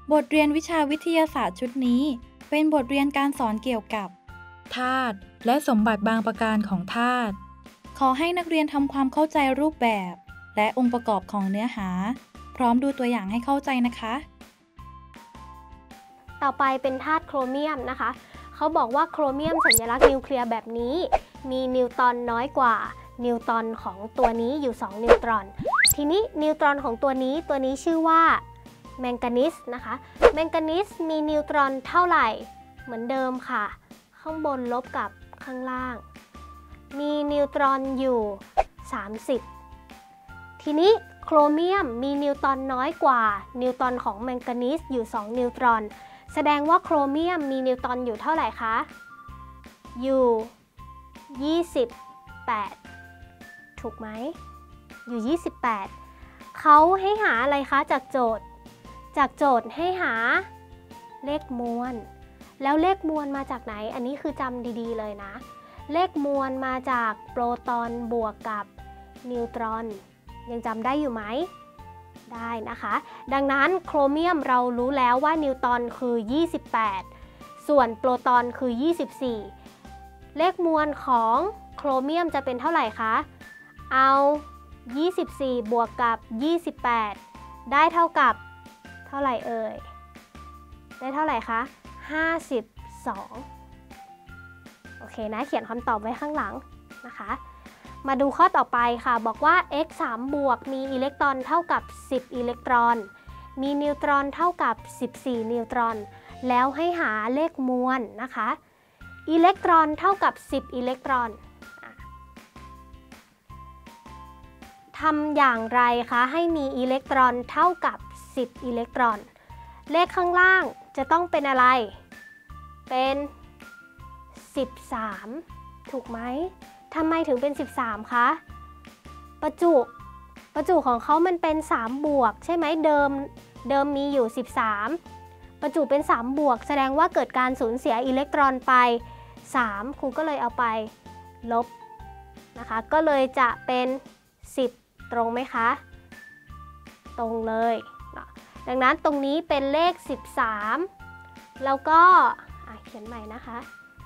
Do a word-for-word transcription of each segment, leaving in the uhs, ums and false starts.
บทเรียนวิชาวิทยาศาสตร์ชุดนี้เป็นบทเรียนการสอนเกี่ยวกับธาตุและสมบัติบางประการของธาตุขอให้นักเรียนทำความเข้าใจรูปแบบและองค์ประกอบของเนื้อหาพร้อมดูตัวอย่างให้เข้าใจนะคะต่อไปเป็นธาตุโครเมียมนะคะเขาบอกว่าโครเมียมสัญลักษณ์นิวเคลียร์แบบนี้มีนิวตรอนน้อยกว่านิวตรอนของตัวนี้อยู่สองนิวตรอนทีนี้นิวตรอนของตัวนี้ตัวนี้ชื่อว่าแมงกานีสนะคะแมงกานีสมีนิวตรอนเท่าไหร่เหมือนเดิมค่ะข้างบนลบกับข้างล่างมีนิวตรอนอยู่สามสิบทีนี้โครเมียมมีนิวตรอนน้อยกว่านิวตรอนของแมงกานีสอยู่สองนิวตรอนแสดงว่าโครเมียมมีนิวตรอนอยู่เท่าไหร่คะอยู่ยี่สิบแปดถูกไหมอยู่ยี่สิบแปดเขาให้หาอะไรคะจากโจทย์จากโจทย์ให้หาเลขมวลแล้วเลขมวลมาจากไหนอันนี้คือจำดีๆเลยนะเลขมวลมาจากโปรตอนบวกกับนิวตรอนยังจำได้อยู่ไหมได้นะคะดังนั้นโครเมียมเรารู้แล้วว่านิวตรอนคือยี่สิบแปดส่วนโปรตอนคือยี่สิบสี่เลขมวลของโครเมียมจะเป็นเท่าไหร่คะเอายี่สิบสี่บวกกับยี่สิบแปดได้เท่ากับเท่าไหร่เอ่ยได้เท่าไหร่คะห้าสิบสองโอเคนะเขียนคำตอบไว้ข้างหลังนะคะมาดูข้อต่อไปค่ะบอกว่า x สามบวกมีอิเล็กตรอนเท่ากับสิบอิเล็กตรอนมีนิวตรอนเท่ากับสิบสี่นิวตรอนแล้วให้หาเลขมวลนะคะอิเล็กตรอนเท่ากับสิบอิเล็กตรอนทำอย่างไรคะให้มีอิเล็กตรอนเท่ากับสิบอิเล็กตรอนเลขข้างล่างจะต้องเป็นอะไรเป็นสิบสามถูกไหมทำไมถึงเป็นสิบสามคะประจุประจุของเขามันเป็นสามบวกใช่ไหมเดิมเดิมมีอยู่สิบสามประจุเป็นสามบวกแสดงว่าเกิดการสูญเสียอิเล็กตรอนไปสามครูก็เลยเอาไปลบนะคะก็เลยจะเป็นสิบตรงไหมคะตรงเลยดังนั้นตรงนี้เป็นเลขสิบสามแล้วก็เขียนใหม่นะคะ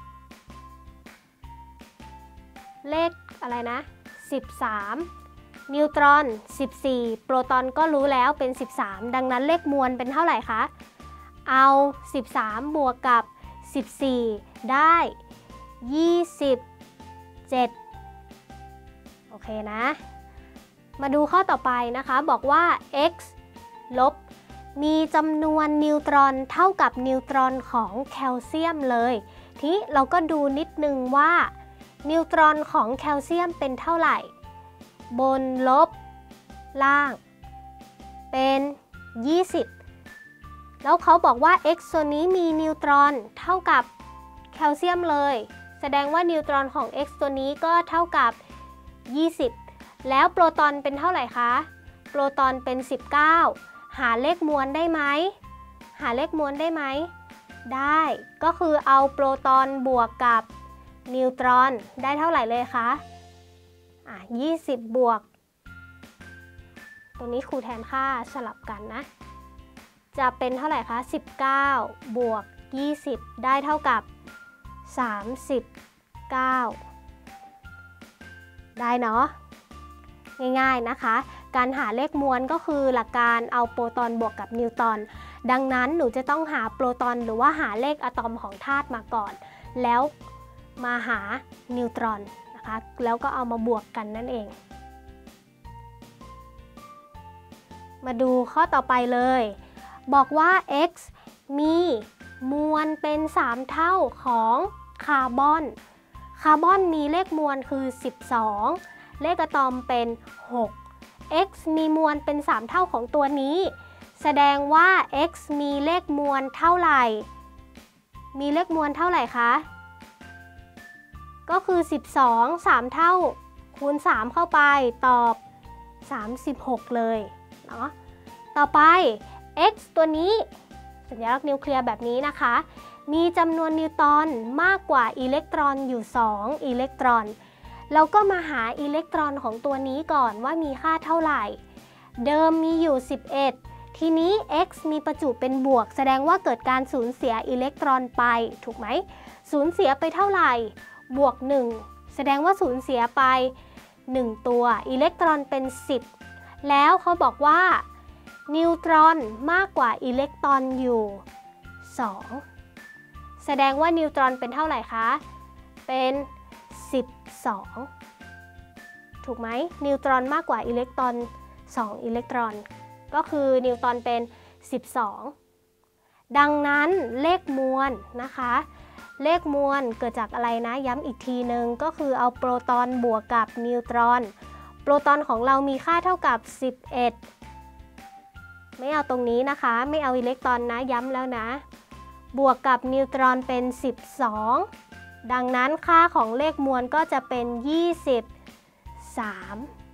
เลขอะไรนะสิบสามนิวตรอนสิบสี่โปรตอนก็รู้แล้วเป็นสิบสามดังนั้นเลขมวลเป็นเท่าไหร่คะเอาสิบสามบวกกับสิบสี่ได้ยี่สิบเจ็ดโอเคนะมาดูข้อต่อไปนะคะบอกว่า x ลบมีจำนวนนิวตรอนเท่ากับนิวตรอนของแคลเซียมเลยทีนี้เราก็ดูนิดนึงว่านิวตรอนของแคลเซียมเป็นเท่าไหร่บนลบล่างเป็นยี่สิบแล้วเขาบอกว่า x ส่วนนี้มีนิวตรอนเท่ากับแคลเซียมเลยแสดงว่านิวตรอนของ x ตัวนี้ก็เท่ากับยี่สิบแล้วโปรตอนเป็นเท่าไหร่คะโปรตอนเป็นสิบเก้าหาเลขมวลได้ไหมหาเลขมวลได้ไหมได้ก็คือเอาโปรตอนบวกกับนิวตรอนได้เท่าไหร่เลยคะอ่ะยี่สิบบวกตรงนี้ครูแทนค่าสลับกันนะจะเป็นเท่าไหร่คะสิบเก้าบวกยี่สิบได้เท่ากับสามสิบเก้าได้เนาะง่ายๆนะคะการหาเลขมวลก็คือหลักการเอาโปรตอนบวกกับนิวตรอนดังนั้นหนูจะต้องหาโปรตอนหรือว่าหาเลขอะตอมของธาตุมาก่อนแล้วมาหานิวตรอนนะคะแล้วก็เอามาบวกกันนั่นเองมาดูข้อต่อไปเลยบอกว่า x มีมวลเป็นสามเท่าของคาร์บอนคาร์บอนมีเลขมวลคือสิบสองเลขอะตอมเป็นหก x มีมวลเป็นสามเท่าของตัวนี้แสดงว่า x มีเลขมวลเท่าไหร่มีเลขมวลเท่าไหร่คะก็คือสิบสอง สามเท่าคูณสามเข้าไปตอบสามสิบหกเลยเนาะต่อไป x ตัวนี้สัญลักษณ์นิวเคลียร์แบบนี้นะคะมีจำนวนนิวตรอนมากกว่าอิเล็กตรอนอยู่สองอิเล็กตรอนเราก็มาหาอิเล็กตรอนของตัวนี้ก่อนว่ามีค่าเท่าไหร่เดิมมีอยู่สิบเอ็ดทีนี้ x มีประจุเป็นบวกแสดงว่าเกิดการสูญเสียอิเล็กตรอนไปถูกไหมสูญเสียไปเท่าไหร่บวกหนึ่งแสดงว่าสูญเสียไปหนึ่งตัวอิเล็กตรอนเป็นสิบแล้วเขาบอกว่านิวตรอนมากกว่าอิเล็กตรอนอยู่สองแสดงว่านิวตรอนเป็นเท่าไหร่คะเป็นสิบสองถูกไหมนิวตรอนมากกว่าอิเล็กตรอนสองอิเล็กตรอนก็คือนิวตรอนเป็นสิบสองดังนั้นเลขมวลนะคะเลขมวลเกิดจากอะไรนะย้ำอีกทีนึงก็คือเอาโปรตอนบวกกับนิวตรอนโปรตอนของเรามีค่าเท่ากับสิบเอ็ดไม่เอาตรงนี้นะคะไม่เอาอิเล็กตรอนนะย้ำแล้วนะบวกกับนิวตรอนเป็นสิบสองดังนั้นค่าของเลขมวลก็จะเป็นยี่สิบสาม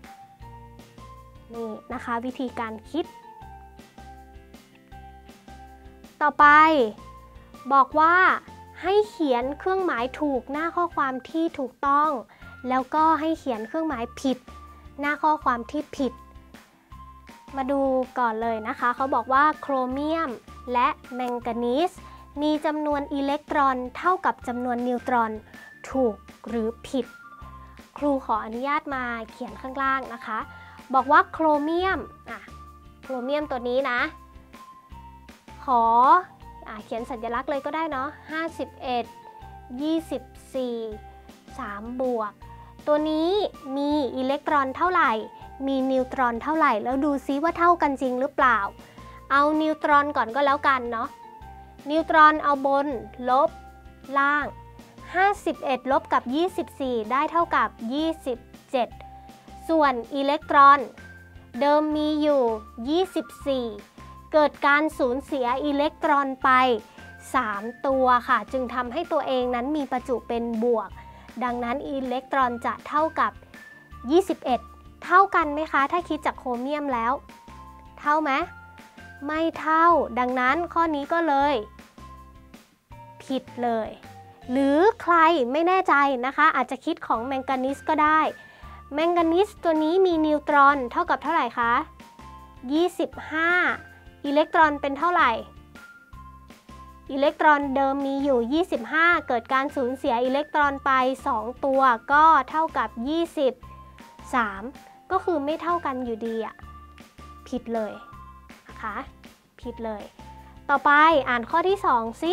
นี่นะคะวิธีการคิดต่อไปบอกว่าให้เขียนเครื่องหมายถูกหน้าข้อความที่ถูกต้องแล้วก็ให้เขียนเครื่องหมายผิดหน้าข้อความที่ผิดมาดูก่อนเลยนะคะเขาบอกว่าโครเมียมและแมงกานีสมีจำนวนอิเล็กตรอนเท่ากับจำนวนนิวตรอนถูกหรือผิดครูขออนุญาตมาเขียนข้างล่างนะคะบอกว่าโครเมียมอ่ะโครเมียมตัวนี้นะขออ่ะเขียนสัญลักษณ์เลยก็ได้เนาะห้าสิบเอ็ด ยี่สิบสี่ สามบวกตัวนี้มีอิเล็กตรอนเท่าไหร่มีนิวตรอนเท่าไหร่แล้วดูซิว่าเท่ากันจริงหรือเปล่าเอานิวตรอนก่อนก็แล้วกันเนาะนิวตรอนเอาบนลบล่างห้าสิบเอ็ดลบกับยี่สิบสี่ได้เท่ากับยี่สิบเจ็ดส่วนอิเล็กตรอนเดิมมีอยู่ยี่สิบสี่เกิดการสูญเสียอิเล็กตรอนไปสามตัวค่ะจึงทำให้ตัวเองนั้นมีประจุเป็นบวกดังนั้นอิเล็กตรอนจะเท่ากับยี่สิบเอ็ดเท่ากันไหมคะถ้าคิดจากโครเมียมแล้วเท่าไหมไม่เท่าดังนั้นข้อนี้ก็เลยผิดเลยหรือใครไม่แน่ใจนะคะอาจจะคิดของแมงกานีสก็ได้แมงกานีสตัวนี้มีนิวตรอนเท่ากับเท่าไหร่คะยี่สิบห้าอิเล็กตรอนเป็นเท่าไหร่อิเล็กตรอนเดิมมีอยู่ยี่สิบห้าเกิดการสูญเสียอิเล็กตรอนไปสองตัวก็เท่ากับยี่สิบสามก็คือไม่เท่ากันอยู่ดีอ่ะผิดเลยนะคะผิดเลยต่อไปอ่านข้อที่สองสิ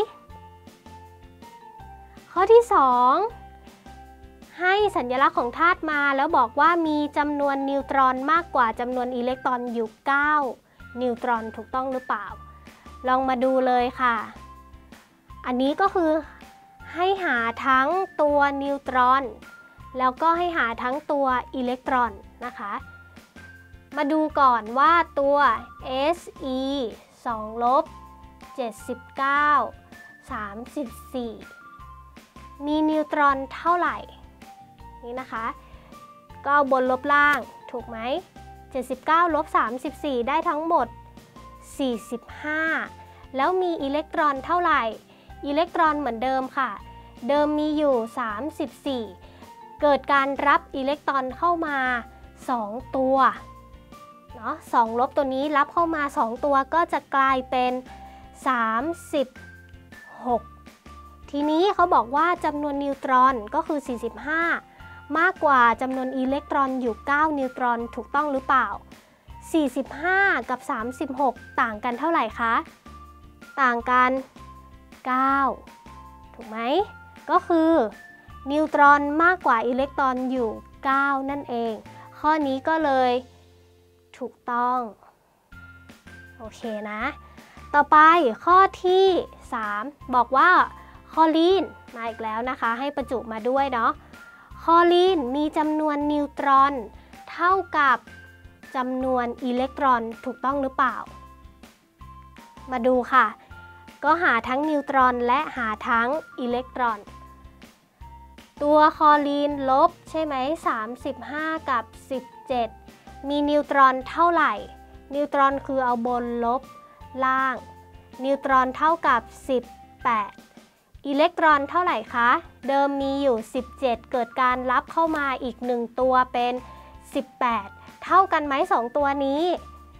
ข้อที่สองให้สัญลักษณ์ของธาตุมาแล้วบอกว่ามีจำนวนนิวตรอนมากกว่าจำนวนอิเล็กตรอนอยู่เก้านิวตรอนถูกต้องหรือเปล่าลองมาดูเลยค่ะอันนี้ก็คือให้หาทั้งตัวนิวตรอนแล้วก็ให้หาทั้งตัวอิเล็กตรอนนะคะมาดูก่อนว่าตัว เอส อี สองลบเจ็ดสิบเก้า สามสิบสี่มีนิวตรอนเท่าไหร่นี่นะคะก็บนลบล่างถูกไหมเจ็ดสิบเก้าลบสามสิบสี่ได้ทั้งหมดสี่สิบห้าแล้วมีอิเล็กตรอนเท่าไหร่อิเล็กตรอนเหมือนเดิมค่ะเดิมมีอยู่สามสิบสี่เกิดการรับอิเล็กตรอนเข้ามาสองตัวเนาะสองลบตัวนี้รับเข้ามาสองตัวก็จะกลายเป็นสามสิบหกทีนี้เขาบอกว่าจำนวนนิวตรอนก็คือสี่สิบห้ามากกว่าจำนวนอิเล็กตรอนอยู่เก้านิวตรอนถูกต้องหรือเปล่าสี่สิบห้ากับสามสิบหกต่างกันเท่าไหร่คะต่างกันเก้าถูกไหมก็คือนิวตรอนมากกว่าอิเล็กตรอนอยู่เก้านั่นเองข้อนี้ก็เลยถูกต้องโอเคนะต่อไปข้อที่สามบอกว่าคลอรีนมาอีกแล้วนะคะให้ประจุมาด้วยเนาะคลอรีนมีจำนวนนิวตรอนเท่ากับจำนวนอิเล็กตรอนถูกต้องหรือเปล่ามาดูค่ะก็หาทั้งนิวตรอนและหาทั้งอิเล็กตรอนตัวคลอรีนลบใช่ไหมสามสิบห้ากับสิบเจ็ดมีนิวตรอนเท่าไหร่นิวตรอนคือเอาบนลบล่างนิวตรอนเท่ากับสิบแปดอิเล็กตรอนเท่าไหร่คะเดิมมีอยู่สิบเจ็ดเกิดการรับเข้ามาอีกหนึ่งตัวเป็นสิบแปดเท่ากันไหมสองตัวนี้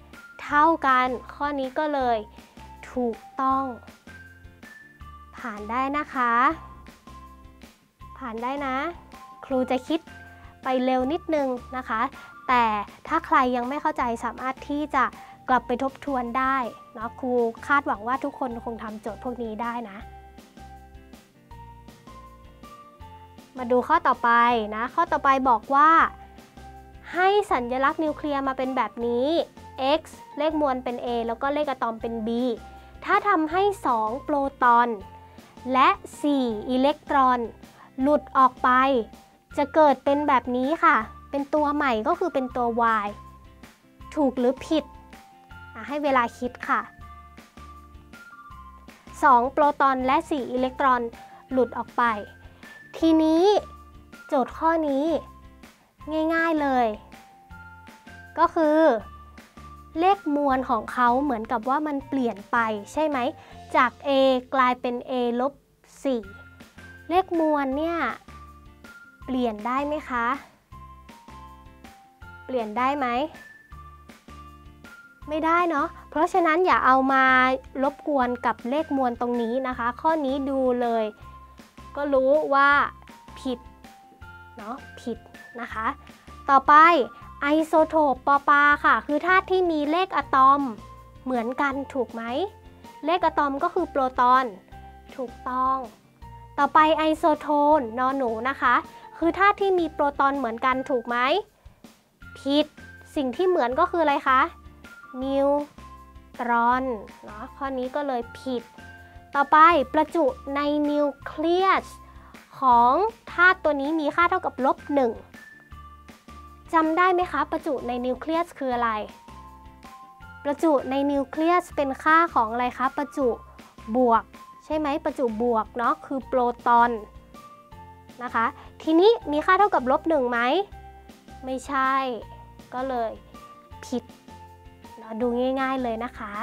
เท่ากันข้อนี้ก็เลยถูกต้องผ่านได้นะคะผ่านได้นะครูจะคิดไปเร็วนิดนึงนะคะแต่ถ้าใครยังไม่เข้าใจสามารถที่จะกลับไปทบทวนได้เนาะครูคาดหวังว่าทุกคนคงทำโจทย์พวกนี้ได้นะมาดูข้อต่อไปนะข้อต่อไปบอกว่าให้สัญลักษณ์นิวเคลียร์มาเป็นแบบนี้ x เลขมวลเป็น a แล้วก็เลขอะตอมเป็น b ถ้าทำให้สองโปรตอนและสี่อิเล็กตรอนหลุดออกไปจะเกิดเป็นแบบนี้ค่ะเป็นตัวใหม่ก็คือเป็นตัว y ถูกหรือผิดให้เวลาคิดค่ะสองโปรตอนและสี่อิเล็กตรอนหลุดออกไปทีนี้โจทย์ข้อนี้ง่ายๆเลยก็คือเลขมวลของเขาเหมือนกับว่ามันเปลี่ยนไปใช่ไหมจาก a กลายเป็น a ลบสี่เลขมวลเนี่ยเปลี่ยนได้ไหมคะเปลี่ยนได้ไหมไม่ได้เนาะเพราะฉะนั้นอย่าเอามารบกวนกับเลขมวลตรงนี้นะคะข้อนี้ดูเลยก็รู้ว่าผิดเนาะผิดนะคะต่อไปไอโซโทปปอปาค่ะคือธาตุที่มีเลขอะตอมเหมือนกันถูกไหมเลขอะตอมก็คือโปรตอนถูกต้องต่อไปไอโซโทนนอหนูนะคะคือธาตุที่มีโปรตอนเหมือนกันถูกไหมผิดสิ่งที่เหมือนก็คืออะไรคะนิวตรอนเนาะข้อนี้ก็เลยผิดต่อไปประจุในนิวเคลียสของธาตุตัวนี้มีค่าเท่ากับลบหนึ่งจำได้ไหมคะประจุในนิวเคลียสคืออะไรประจุในนิวเคลียสเป็นค่าของอะไรคะประจุบวกใช่ไหมประจุบวกเนาะคือโปรตอนนะคะทีนี้มีค่าเท่ากับลบหนึ่งไหมไม่ใช่ก็เลยผิดเราดูง่ายๆเลยนะคะ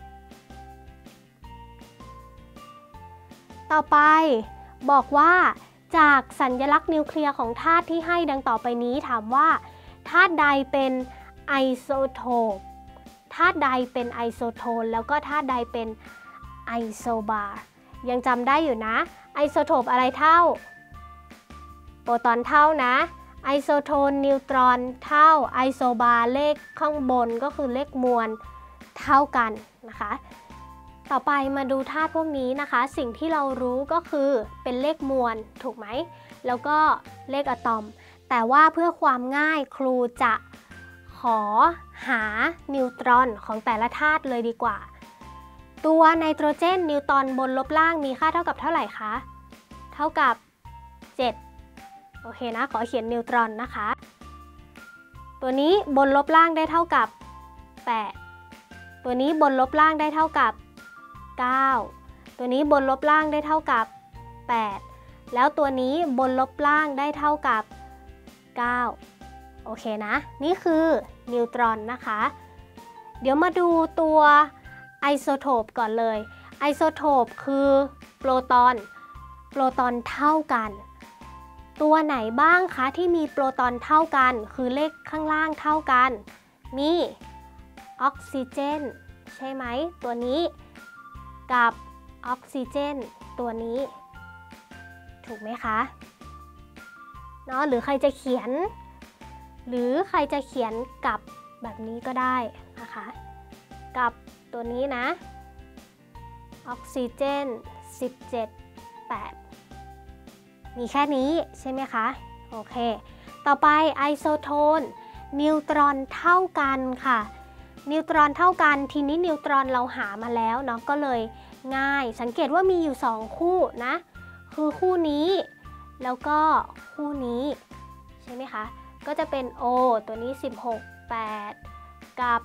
ต่อไปบอกว่าจากสัญลักษณ์นิวเคลียร์ของธาตุที่ให้ดังต่อไปนี้ถามว่าธาตุใดเป็นไอโซโทปธาตุใดเป็นไอโซโทนแล้วก็ธาตุใดเป็นไอโซบาร์ยังจำได้อยู่นะไอโซโทปอะไรเท่าโปรตอนเท่านะไอโซโทนนิวตรอนเท่าไอโซบาร์เลขข้างบนก็คือเลขมวลเท่ากันนะคะต่อไปมาดูธาตุพวกนี้นะคะสิ่งที่เรารู้ก็คือเป็นเลขมวลถูกไหมแล้วก็เลขอะตอมแต่ว่าเพื่อความง่ายครูจะขอหานิวตรอนของแต่ละธาตุเลยดีกว่าตัวไนโตรเจนนิวตรอนบนลบล่างมีค่าเท่ากับเท่าไหร่คะเท่ากับเจ็ดโอเคนะขอเขียนนิวตรอนนะคะตัวนี้บนลบล่างได้เท่ากับแปดตัวนี้บนลบล่างได้เท่ากับเก้าตัวนี้บนลบล่างได้เท่ากับแปดแล้วตัวนี้บนลบล่างได้เท่ากับเก้าโอเคนะนี่คือนิวตรอนนะคะเดี๋ยวมาดูตัวไอโซโทปก่อนเลยไอโซโทปคือโปรตอนโปรตอนเท่ากันตัวไหนบ้างคะที่มีโปรตอนเท่ากันคือเลขข้างล่างเท่ากันมีออกซิเจนใช่ไหมตัวนี้กับออกซิเจนตัวนี้ถูกไหมคะเนาะหรือใครจะเขียนหรือใครจะเขียนกับแบบนี้ก็ได้นะคะกับตัวนี้นะออกซิเจนสิบเจ็ด แปดมีแค่นี้ใช่ไหมคะโอเคต่อไปไอโซโทนนิวตรอนเท่ากันค่ะนิวตรอนเท่ากันทีนี้นิวตรอนเราหามาแล้วเนาะก็เลยง่ายสังเกตว่ามีอยู่สองคู่นะคือคู่นี้แล้วก็คู่นี้ใช่ไหมคะก็จะเป็น O ตัวนี้สิบหก แปดกับ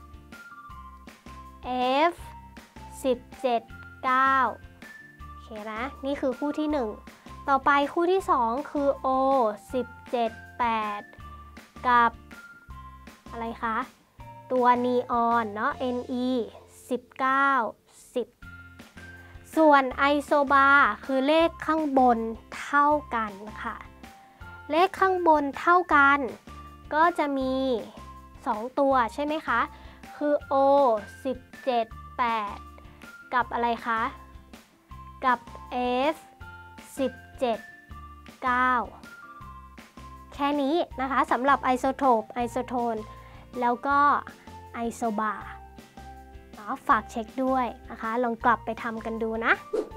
F สิบเจ็ด เก้าโอเคนะนี่คือคู่ที่หนึ่งต่อไปคู่ที่สองคือ O สิบเจ็ด แปดกับอะไรคะตัวนีออนเนาะ Ne สิบเก้า สิบส่วนไอโซบาร์คือเลขข้างบนเท่ากันค่ะเลขข้างบนเท่ากันก็จะมีสองตัวใช่ไหมคะคคือ O สิบเจ็ด แปด กับอะไรคะกับ F สิบเจ็ด เก้า แค่นี้นะคะสำหรับไอโซโทปไอโซโทนแล้วก็ไอโซบาร์ฝากเช็คด้วยนะคะลองกลับไปทำกันดูนะ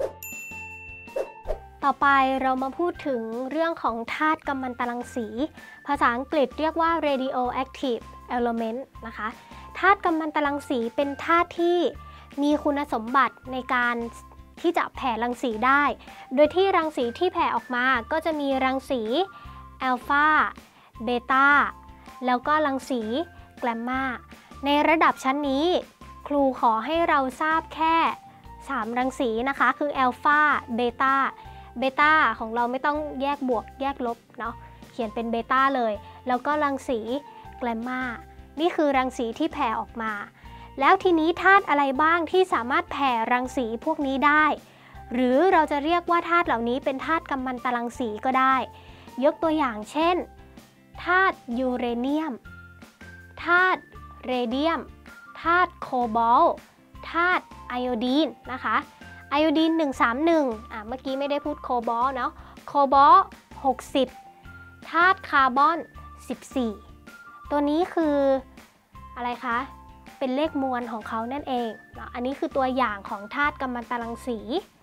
ต่อไปเรามาพูดถึงเรื่องของธาตุกัมมันตรังสีภาษาอังกฤษเรียกว่า radioactive element นะคะธาตุกัมมันตรังสีเป็นธาตุที่มีคุณสมบัติในการที่จะแผ่รังสีได้โดยที่รังสีที่แผ่ออกมาก็จะมีรังสีอัลฟาเบต้าแล้วก็รังสีแกมมาในระดับชั้นนี้ครูขอให้เราทราบแค่สามรังสีนะคะคืออัลฟาเบต้าเบต้าของเราไม่ต้องแยกบวกแยกลบเนาะเขียนเป็นเบต้าเลยแล้วก็รังสีแกมมานี่คือรังสีที่แผ่ออกมาแล้วทีนี้ธาตุอะไรบ้างที่สามารถแผ่รังสีพวกนี้ได้หรือเราจะเรียกว่าธาตุเหล่านี้เป็นธาตุกัมมันตรังสีก็ได้ยกตัวอย่างเช่นธาตุยูเรเนียมธาตุเรเดียมธาตุโคบอลต์ธาตุไอโอดีนนะคะไอโอดีนหนึ่งสามหนึ่งอ่ะเมื่อกี้ไม่ได้พูดโคบอลต์เนาะโคบอลต์หกสิบธาตุคาร์บอนสิบสี่ตัวนี้คืออะไรคะเป็นเลขมวลของเขานั่นเองเนาะอันนี้คือตัวอย่างของธาตุกัมมันตรังสี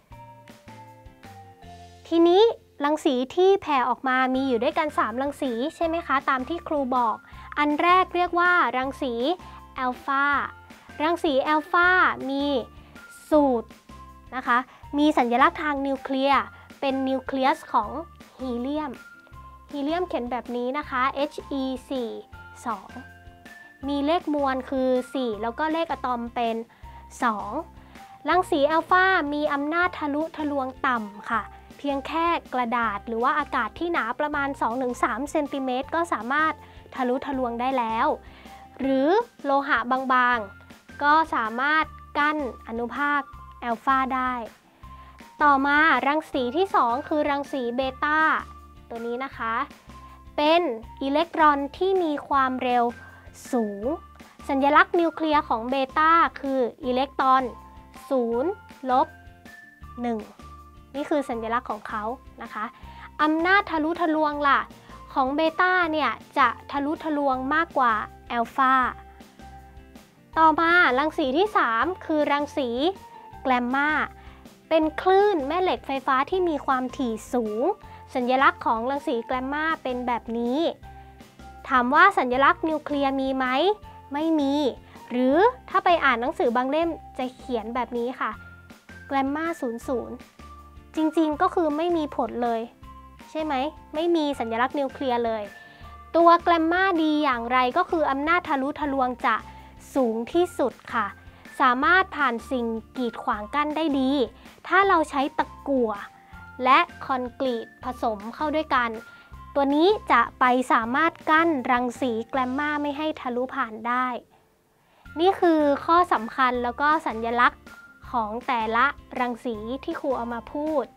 ทีนี้รังสีที่แผ่ออกมามีอยู่ด้วยกันสามรังสีใช่ไหมคะตามที่ครูบอกอันแรกเรียกว่ารังสีอัลฟารังสีอัลฟามีสูตรนะคะมีสัญลักษณ์ทางนิวเคลียร์เป็นนิวเคลียสของฮีเลียมฮีเลียมเขียนแบบนี้นะคะ He สี่ สองมีเลขมวลคือสี่แล้วก็เลขอะตอมเป็นสองรังสีอัลฟามีอำนาจทะลุทะลวงต่ำค่ะเพียงแค่กระดาษหรือว่าอากาศที่หนาประมาณ สองถึงสาม เซนติเมตรก็สามารถทะลุทะลวงได้แล้วหรือโลหะบางๆก็สามารถกั้นอนุภาคอัลฟาได้ต่อมารังสีที่สองคือรังสีเบต้าตัวนี้นะคะเป็นอิเล็กตรอนที่มีความเร็วสูงสัญลักษณ์นิวเคลียร์ของเบต้าคืออิเล็กตรอนศูนย์ ลบ หนึ่งนี่คือสัญลักษณ์ของเขานะคะอำนาจทะลุทะลวงล่ะของเบต้าเนี่ยจะทะลุทะลวงมากกว่าอัลฟาต่อมารังสีที่สามคือรังสีแกมมาเป็นคลื่นแม่เหล็กไฟฟ้าที่มีความถี่สูงสัญลักษณ์ของรังสีแกมมาเป็นแบบนี้ถามว่าสัญลักษณ์นิวเคลียร์มีไหมไม่มีหรือถ้าไปอ่านหนังสือบางเล่มจะเขียนแบบนี้ค่ะแกมมาศูนย์ศูนย์จริงๆก็คือไม่มีผลเลยใช่ไหมไม่มีสัญลักษณ์นิวเคลียร์เลยตัวแกมมาดีอย่างไรก็คืออำนาจทะลุทะลวงจะสูงที่สุดค่ะสามารถผ่านสิ่งกีดขวางกั้นได้ดีถ้าเราใช้ตะกั่วและคอนกรีตผสมเข้าด้วยกันตัวนี้จะไปสามารถกั้นรังสีแกมมาไม่ให้ทะลุผ่านได้นี่คือข้อสำคัญแล้วก็สัญลักษณ์ของแต่ละรังสีที่ครูเอามาพูด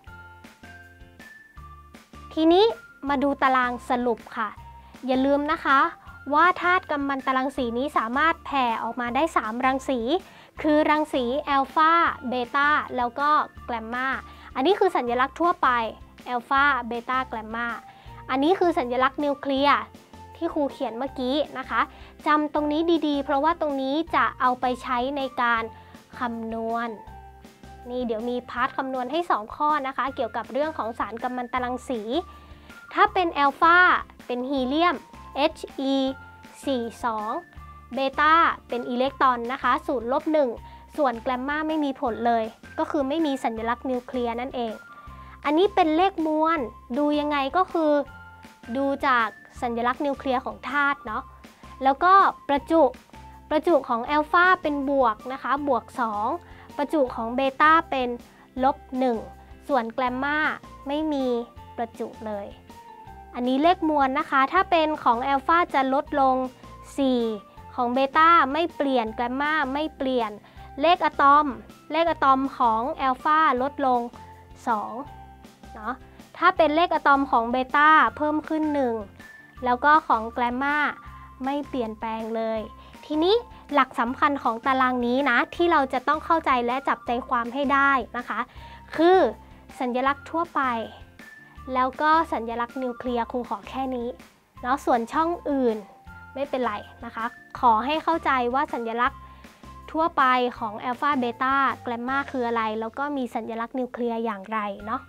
ทีนี้มาดูตารางสรุปค่ะอย่าลืมนะคะว่าธาตุกัมมันตรังสีนี้สามารถแผ่ออกมาได้สามรังสีคือรังสีอัลฟาเบต้าแล้วก็แกมมาอันนี้คือสัญลักษณ์ทั่วไปอัลฟาเบต้าแกมมาอันนี้คือสัญลักษณ์นิวเคลียร์ที่ครูเขียนเมื่อกี้นะคะจำตรงนี้ดีๆเพราะว่าตรงนี้จะเอาไปใช้ในการคำนวณนี่เดี๋ยวมีพาร์ทคำนวณให้สองข้อนะคะเกี่ยวกับเรื่องของสารกัมมันตรังสีถ้าเป็นอัลฟาเป็นฮีเลียม He สี่ สองเบต้าเป็นอิเล็กตรอนนะคะศูนย์ ลบ หนึ่งส่วนแกมมาไม่มีผลเลยก็คือไม่มีสัญลักษณ์นิวเคลียร์นั่นเองอันนี้เป็นเลขมวลดูยังไงก็คือดูจากสัญลักษณ์นิวเคลียร์ของธาตุเนาะแล้วก็ประจุประจุของอัลฟาเป็นบวกนะคะบวกสองประจุของเบต้าเป็นลบหนึ่งส่วนแกมมาไม่มีประจุเลยอันนี้เลขมวลนะคะถ้าเป็นของอัลฟาจะลดลงสี่ของเบต้าไม่เปลี่ยนแกมมาไม่เปลี่ยนเลขอะตอมเลขอะตอมของอัลฟาลดลงสองเนาะถ้าเป็นเลขอะตอมของเบต้าเพิ่มขึ้นหนึ่งแล้วก็ของแกมมาไม่เปลี่ยนแปลงเลยทีนี้หลักสำคัญของตารางนี้นะที่เราจะต้องเข้าใจและจับใจความให้ได้นะคะคือสัญลักษณ์ทั่วไปแล้วก็สัญลักษณ์นิวเคลียร์ครูขอแค่นี้แล้วส่วนช่องอื่นไม่เป็นไรนะคะขอให้เข้าใจว่าสัญลักษณ์ทั่วไปของอัลฟาเบต้าแกรมมาคืออะไรแล้วก็มีสัญลักษณ์นิวเคลียร์อย่างไรเนาะ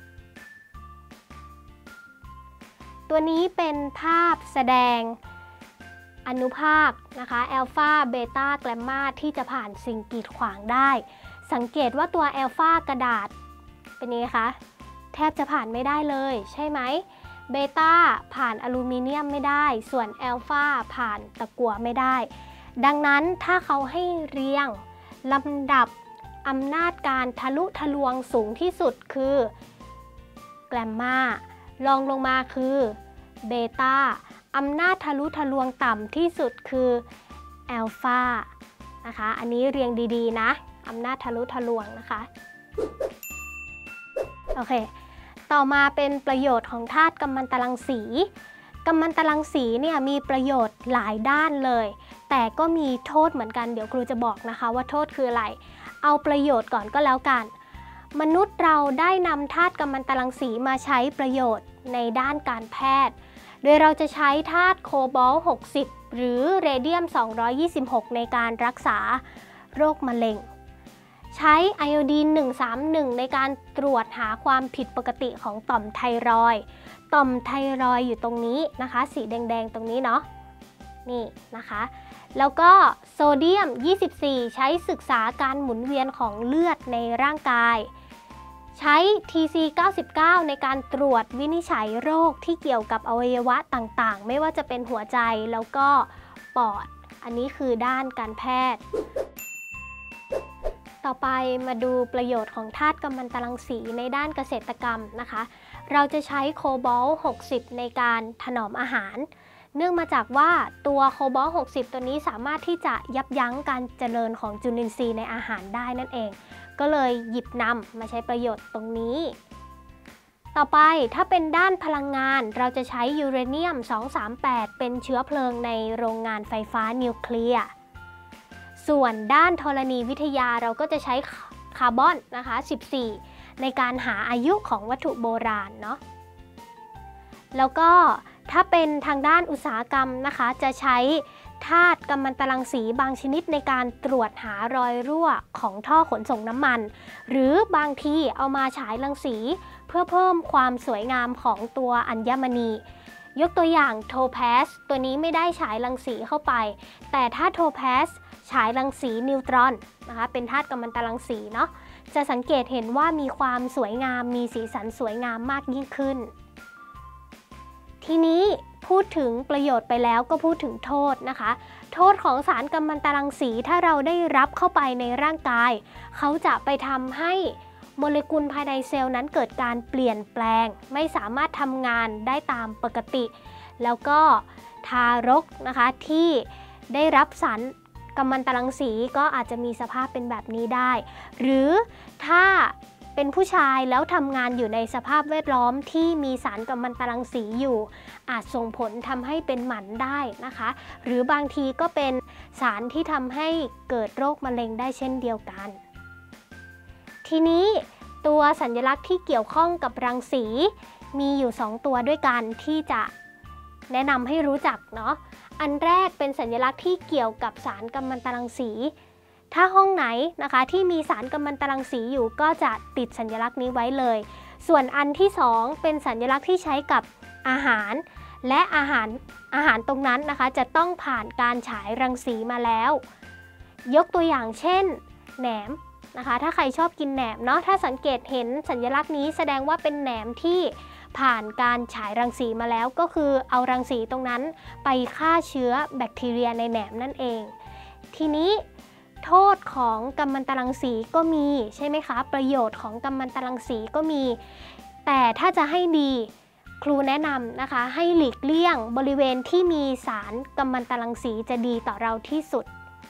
ตัวนี้เป็นภาพแสดงอนุภาคนะคะอัลฟาเบต้าแกรมมาที่จะผ่านสิ่งกีดขวางได้สังเกตว่าตัวอัลฟากระดาษเป็นยังไงคะแทบจะผ่านไม่ได้เลยใช่ไหมเบต้าผ่านอลูมิเนียมไม่ได้ส่วนอัลฟาผ่านตะกั่วไม่ได้ดังนั้นถ้าเขาให้เรียงลำดับอำนาจการทะลุทะลวงสูงที่สุดคือแกรมมารองลงมาคือเบต้าอำนาจทะลุทะลวงต่ำที่สุดคืออัลฟานะคะอันนี้เรียงดีๆนะอำนาจทะลุทะลวงนะคะโอเคต่อมาเป็นประโยชน์ของธาตุกัมมันตรังสีกัมมันตรังสีเนี่ยมีประโยชน์หลายด้านเลยแต่ก็มีโทษเหมือนกันเดี๋ยวครูจะบอกนะคะว่าโทษคืออะไรเอาประโยชน์ก่อนก็แล้วกันมนุษย์เราได้นำธาตุกัมมันตรังสีมาใช้ประโยชน์ในด้านการแพทย์โดยเราจะใช้ธาตุโคบอลต์หกสิบหรือเรเดียมสองร้อยยี่สิบหกในการรักษาโรคมะเร็งใช้ไอโอดีนหนึ่งสามหนึ่งในการตรวจหาความผิดปกติของต่อมไทรอยด์ต่อมไทรอยด์อยู่ตรงนี้นะคะสีแดงๆตรงนี้เนาะนี่นะคะแล้วก็โซเดียมยี่สิบสี่ใช้ศึกษาการหมุนเวียนของเลือดในร่างกายใช้ ที ซี เก้าสิบเก้า ในการตรวจวินิจฉัยโรคที่เกี่ยวกับอวัยวะต่างๆไม่ว่าจะเป็นหัวใจแล้วก็ปอดอันนี้คือด้านการแพทย์ต่อไปมาดูประโยชน์ของธาตุกัมมันตรังสีในด้านเกษตรกรรมนะคะเราจะใช้โคบอลต์หกสิบในการถนอมอาหารเนื่องมาจากว่าตัวโคบอลต์หกสิบตัวนี้สามารถที่จะยับยั้งการเจริญของจุลินทรีย์ในอาหารได้นั่นเองก็เลยหยิบนำมาใช้ประโยชน์ตรงนี้ต่อไปถ้าเป็นด้านพลังงานเราจะใช้ยูเรเนียมสองสามแปดเป็นเชื้อเพลิงในโรงงานไฟฟ้านิวเคลียร์ส่วนด้านธรณีวิทยาเราก็จะใช้คาร์บอนนะคะสิบสี่ในการหาอายุของวัตถุโบราณเนาะแล้วก็ถ้าเป็นทางด้านอุตสาหกรรมนะคะจะใช้ธาตุกัมมันตรังสีบางชนิดในการตรวจหารอยรั่วของท่อขนส่งน้ำมันหรือบางทีเอามาฉายรังสีเพื่อเพิ่มความสวยงามของตัวอัญมณียกตัวอย่างโทแพสตัวนี้ไม่ได้ฉายรังสีเข้าไปแต่ถ้าโทแพสฉายรังสีนิวตรอนนะคะเป็นธาตุกัมมันตรังสีเนาะจะสังเกตเห็นว่ามีความสวยงามมีสีสันสวยงามมากยิ่งขึ้นทีนี้พูดถึงประโยชน์ไปแล้วก็พูดถึงโทษนะคะโทษของสารกัมมันตรังสีถ้าเราได้รับเข้าไปในร่างกายเขาจะไปทำให้โมเลกุลภายในเซลล์นั้นเกิดการเปลี่ยนแปลงไม่สามารถทำงานได้ตามปกติแล้วก็ทารกนะคะที่ได้รับสารกัมมันตรังสีก็อาจจะมีสภาพเป็นแบบนี้ได้หรือถ้าเป็นผู้ชายแล้วทำงานอยู่ในสภาพแวดล้อมที่มีสารกัมมันตรังสีอยู่อาจส่งผลทำให้เป็นหมันได้นะคะหรือบางทีก็เป็นสารที่ทำให้เกิดโรคมะเร็งได้เช่นเดียวกันทีนี้ตัวสัญลักษณ์ที่เกี่ยวข้องกับรังสีมีอยู่สองตัวด้วยกันที่จะแนะนำให้รู้จักเนาะอันแรกเป็นสัญลักษณ์ที่เกี่ยวกับสารกัมมันตรังสีถ้าห้องไหนนะคะที่มีสารกัมมันตรังสีอยู่ก็จะติดสัญลักษณ์นี้ไว้เลยส่วนอันที่สองเป็นสัญลักษณ์ที่ใช้กับอาหารและอาหารอาหารตรงนั้นนะคะจะต้องผ่านการฉายรังสีมาแล้วยกตัวอย่างเช่นแหนมนะคะถ้าใครชอบกินแหนมเนาะถ้าสังเกตเห็นสัญลักษณ์นี้แสดงว่าเป็นแหนมที่ผ่านการฉายรังสีมาแล้วก็คือเอารังสีตรงนั้นไปฆ่าเชื้อแบคทีเรียในแหนมนั่นเองทีนี้โทษของกัมมันตรังสีก็มีใช่ไหมคะประโยชน์ของกัมมันตรังสีก็มีแต่ถ้าจะให้ดีครูแนะนำนะคะให้หลีกเลี่ยงบริเวณที่มีสารกัมมันตรังสีจะดีต่อเราที่สุด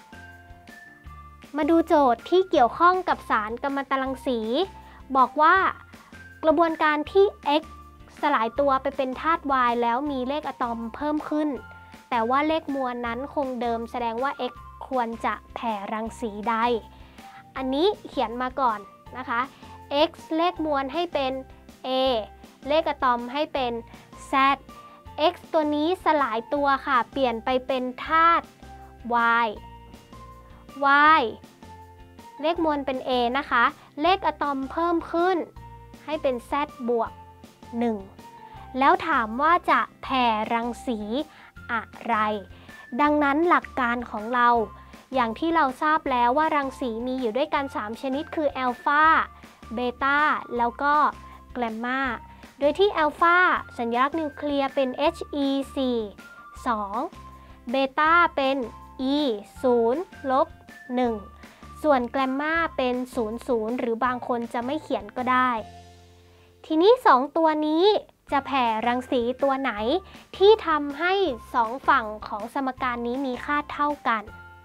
มาดูโจทย์ที่เกี่ยวข้องกับสารกัมมันตรังสีบอกว่ากระบวนการที่ X สลายตัวไปเป็นธาตุ Y แล้วมีเลขอะตอมเพิ่มขึ้นแต่ว่าเลขมวลนั้นคงเดิมแสดงว่า x ควรจะแผ่รังสีใดอันนี้เขียนมาก่อนนะคะ x เลขมวลให้เป็น a เลขอะตอมให้เป็น z x ตัวนี้สลายตัวค่ะเปลี่ยนไปเป็นธาตุ y y เลขมวลเป็น a นะคะเลขอะตอมเพิ่มขึ้นให้เป็น z บวกหนึ่งแล้วถามว่าจะแผ่รังสีอะไรดังนั้นหลักการของเราอย่างที่เราทราบแล้วว่ารังสีมีอยู่ด้วยกันสามชนิดคืออัลฟาเบต้าแล้วก็แกมมาโดยที่อัลฟาสัญลักษณ์นิวเคลียร์เป็น He สี่ สองเบต้าเป็น E ศูนย์ ลบ หนึ่งส่วนแกมมาเป็น ศูนย์ ศูนย์ หรือบางคนจะไม่เขียนก็ได้ทีนี้สองตัวนี้จะแผ่รังสีตัวไหนที่ทำให้สองฝั่งของสมการนี้มีค่าเท่ากัน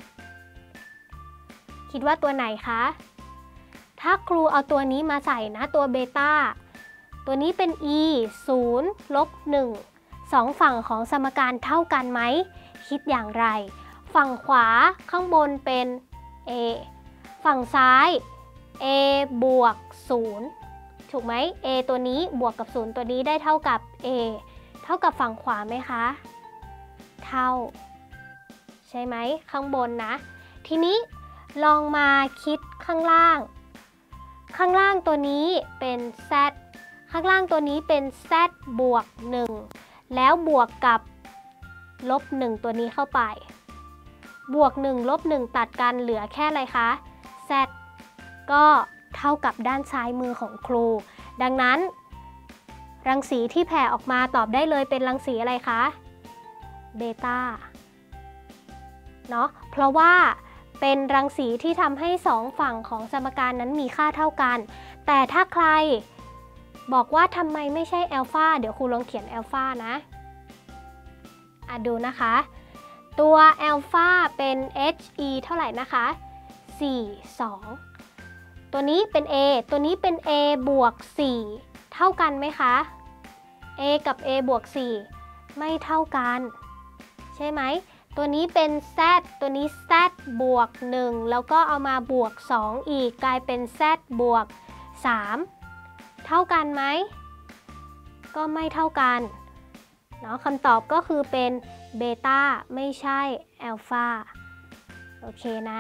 คิดว่าตัวไหนคะถ้าครูเอาตัวนี้มาใส่นะตัวเบต้าตัวนี้เป็น e ศูนย์ ลบ หนึ่งสองฝั่งของสมการเท่ากันไหมคิดอย่างไรฝั่งขวาข้างบนเป็น a ฝั่งซ้าย a บวกศูนย์ถูกไหม a ตัวนี้บวกกับศูนย์ตัวนี้ได้เท่ากับ a เท่ากับฝั่งขวาไหมคะเท่าใช่ไหมข้างบนนะทีนี้ลองมาคิดข้างล่างข้างล่างตัวนี้เป็น z ข้างล่างตัวนี้เป็น z บวกหนึ่งแล้วบวกกับลบหนึ่งตัวนี้เข้าไปบวกหนึ่งลบหนึ่งตัดกันเหลือแค่อะไรคะ z ก็เท่ากับด้านซ้ายมือของครูดังนั้นรังสีที่แผ่ออกมาตอบได้เลยเป็นรังสีอะไรคะเบต้าเนาะเพราะว่าเป็นรังสีที่ทำให้สองฝั่งของสมการนั้นมีค่าเท่ากันแต่ถ้าใครบอกว่าทำไมไม่ใช่อัลฟาเดี๋ยวครูลองเขียนอัลฟานะอ่ะดูนะคะตัวอัลฟาเป็น He เท่าไหร่นะคะสี่ สองตัวนี้เป็น a ตัวนี้เป็น a บวกสี่เท่ากันไหมคะ a กับ a บวกสี่ไม่เท่ากันใช่ไหมตัวนี้เป็น z ตัวนี้ z บวกหนึ่งแล้วก็เอามาบวกสองอีกกลายเป็น z บวกสามเท่ากันไหมก็ไม่เท่ากันเนาะคำตอบก็คือเป็นเบต้าไม่ใช่อัลฟาโอเคนะ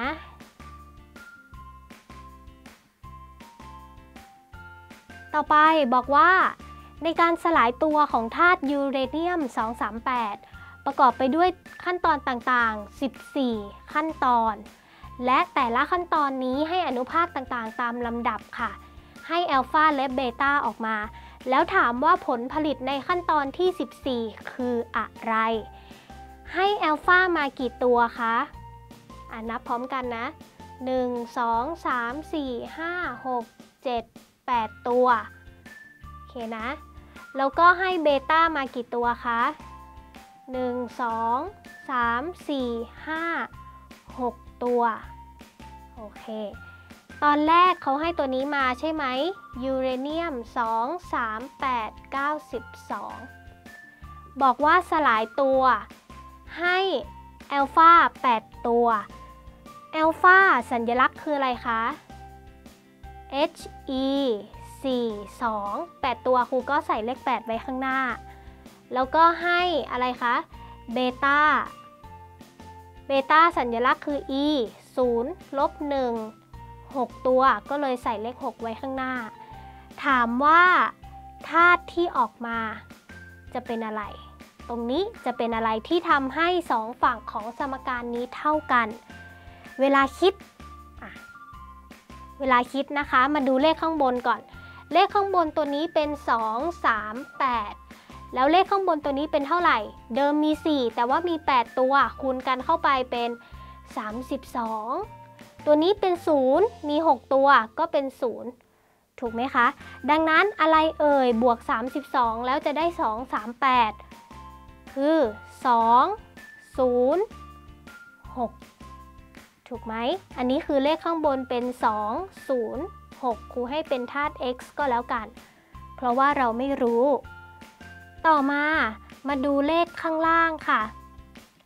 ต่อไปบอกว่าในการสลายตัวของธาตุยูเรเนียมสองสามแปดประกอบไปด้วยขั้นตอนต่างๆสิบสี่ขั้นตอนและแต่ละขั้นตอนนี้ให้อนุภาคต่างๆตามลำดับค่ะให้อัลฟาและเบต้าออกมาแล้วถามว่าผลผลิตในขั้นตอนที่สิบสี่คืออะไรให้อัลฟามากี่ตัวคะอ่ะนับพร้อมกันนะหนึ่ง สอง สาม สี่ ห้า หก เจ็ด แปดตัวโอเคนะแล้วก็ให้เบต้ามากี่ตัวคะหนึ่ง สอง สาม สี่ ห้า หกตัวโอเคตอนแรกเขาให้ตัวนี้มาใช่ไหมยูเรเนียมสอง สาม แปด เก้า สิบ สองบอกว่าสลายตัวให้อัลฟาแปดตัวอัลฟาสัญลักษณ์คืออะไรคะ He สี่ สอง แปดตัวครูก็ใส่เลขแปดไว้ข้างหน้าแล้วก็ให้อะไรคะเบต้าเบต้าสัญลักษณ์คือ E ศูนย์ ลบ หนึ่ง หกตัวก็เลยใส่เลขหกไว้ข้างหน้าถามว่าธาตุที่ออกมาจะเป็นอะไรตรงนี้จะเป็นอะไรที่ทำให้สองฝั่งของสมการนี้เท่ากันเวลาคิดเวลาคิดนะคะมาดูเลขข้างบนก่อนเลขข้างบนตัวนี้เป็นสอง สาม แปดแล้วเลขข้างบนตัวนี้เป็นเท่าไหร่เดิมมีสี่แต่ว่ามีแปดตัวคูณกันเข้าไปเป็นสามสิบสองตัวนี้เป็นศูนย์มีหกตัวก็เป็นศูนย์ถูกไหมคะดังนั้นอะไรเอ่ยบวกสามสิบสองแล้วจะได้สอง สาม แปดคือสอง ศูนย์ หกถูกไหมอันนี้คือเลขข้างบนเป็นสอง ศูนย์ หกครูให้เป็นธาตุ x ก็แล้วกันเพราะว่าเราไม่รู้ต่อมามาดูเลขข้างล่างค่ะ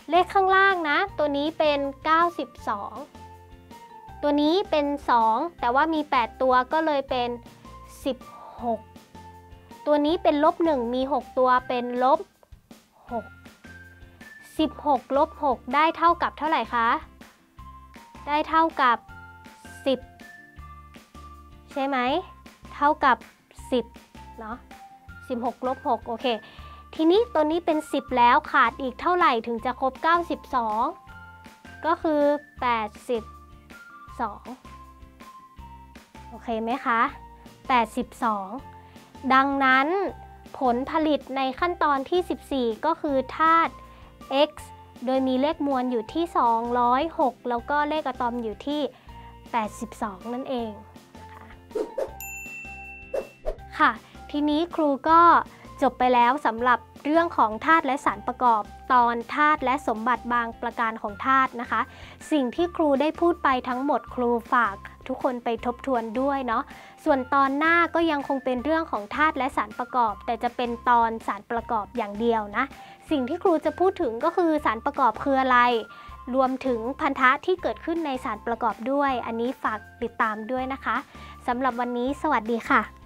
เลขข้างล่างนะตัวนี้เป็นเก้าสิบสองตัวนี้เป็นสองแต่ว่ามีแปดตัวก็เลยเป็นสิบหกตัวนี้เป็นลบหนึ่งมีหกตัวเป็นลบหก สิบหกลบหกได้เท่ากับเท่าไหร่คะได้เท่ากับสิบใช่ไหมเท่ากับสิบเนาะสิบหกลบหกโอเคทีนี้ตัวนี้เป็นสิบแล้วขาดอีกเท่าไหร่ถึงจะครบเก้าสิบสองก็คือแปดสิบสองโอเคไหมคะแปดสิบสองดังนั้นผลผลิตในขั้นตอนที่สิบสี่ก็คือธาตุ x โดยมีเลขมวลอยู่ที่สองร้อยหกแล้วก็เลขอะตอมอยู่ที่แปดสิบสองนั่นเองนะคะค่ะทีนี้ครูก็จบไปแล้วสำหรับเรื่องของธาตุและสารประกอบตอนธาตุและสมบัติบางประการของธาตุนะคะสิ่งที่ครูได้พูดไปทั้งหมดครูฝากทุกคนไปทบทวนด้วยเนาะส่วนตอนหน้าก็ยังคงเป็นเรื่องของธาตุและสารประกอบแต่จะเป็นตอนสารประกอบอย่างเดียวนะสิ่งที่ครูจะพูดถึงก็คือสารประกอบคืออะไรรวมถึงพันธะที่เกิดขึ้นในสารประกอบด้วยอันนี้ฝากติดตามด้วยนะคะสำหรับวันนี้สวัสดีค่ะ